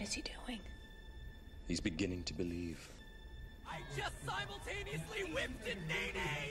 is he doing? He's beginning to believe. I just simultaneously whipped a Nene!